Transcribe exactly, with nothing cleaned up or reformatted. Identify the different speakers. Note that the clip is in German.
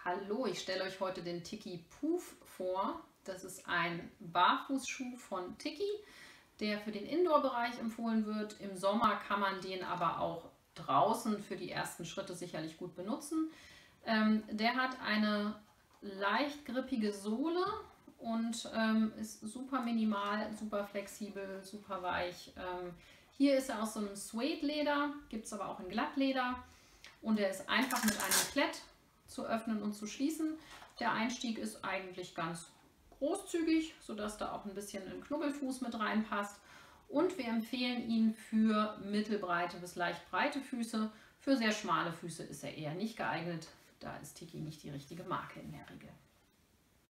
Speaker 1: Hallo, ich stelle euch heute den Tiki Poof vor. Das ist ein Barfußschuh von Tiki, der für den Indoor-Bereich empfohlen wird. Im Sommer kann man den aber auch draußen für die ersten Schritte sicherlich gut benutzen. Ähm, der hat eine leicht grippige Sohle und ähm, ist super minimal, super flexibel, super weich. Ähm, hier ist er aus so einem Suede-Leder, gibt es aber auch in Glattleder. Und er ist einfach mit einem Klett zu öffnen und zu schließen. Der Einstieg ist eigentlich ganz großzügig, sodass da auch ein bisschen ein Knubbelfuß mit reinpasst. Und wir empfehlen ihn für mittelbreite bis leicht breite Füße. Für sehr schmale Füße ist er eher nicht geeignet. Da ist Tiki nicht die richtige Marke in der Regel.